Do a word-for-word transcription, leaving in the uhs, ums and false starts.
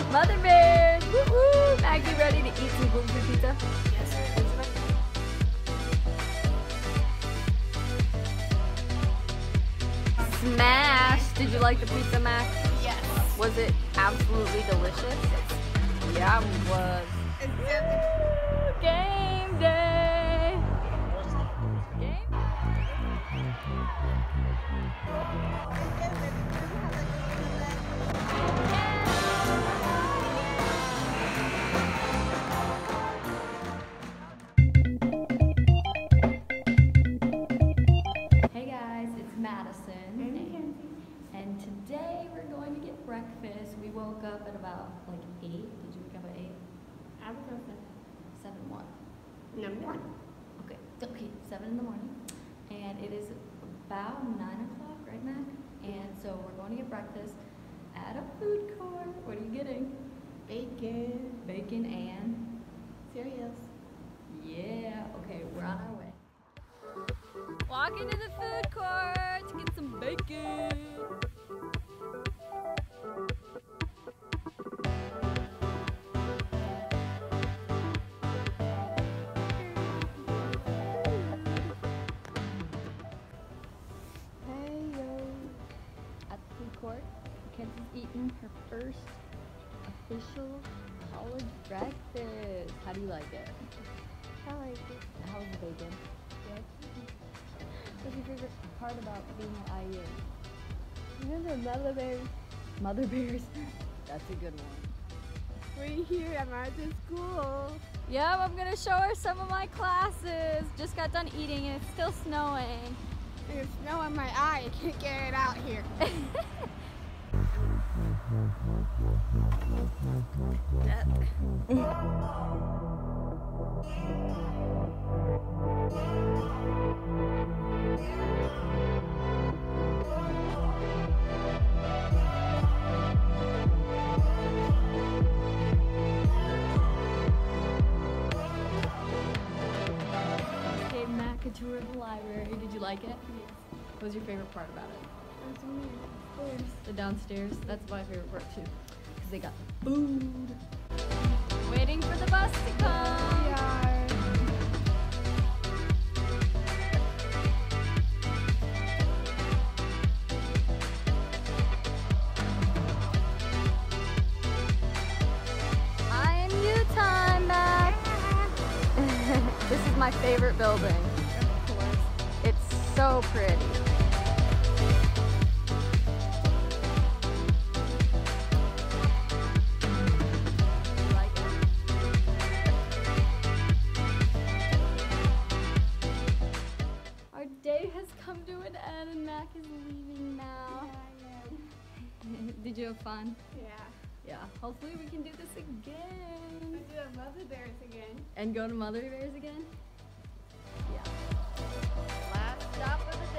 Mother Bears! Woo-woo! Maggie, ready to eat some gluten-free pizza? Yes, sir. Smash! Did you like the pizza, Mac? Yes. Was it absolutely delicious? Yeah, it was. Game day! Game? Hey guys, it's Madison. And Mackenzie. And today we're going to get breakfast. We woke up at about like eight. Did you wake up at eight? I would go Seven what? number one. Okay, okay, seven in the morning. And it is about nine o'clock, right, Mac? And so we're going to get breakfast at a food court. What are you getting? Bacon. Bacon and? Cereals. Yeah, okay, we're on our way. Walking to the food court to get some bacon. Hey yo. At the food court, Mackenzie's eating her first official college breakfast. How do you like it? I like it. How's the bacon? Good. What's your favorite part about being at I U? You know the mother bears? Mother bears. That's a good one. We're here at Madison School. Yep, I'm gonna show her some of my classes. Just got done eating and it's still snowing. There's snow in my eye. I can't get it out here. Gave Mac a tour of the library. Did you like it? Yes. What was your favorite part about it? There's some stairs. The downstairs. That's my favorite part too. Because they got food. Waiting for the bus to come. We are. I am you time back. This is my favorite building. Of course. It's so pretty. You like it? Our day has come to an end and Mac is leaving now. Did you have fun? Yeah. Yeah. Hopefully we can do this again. We do have mother bears again. And go to Mother Bears again? Yeah. Last stop of the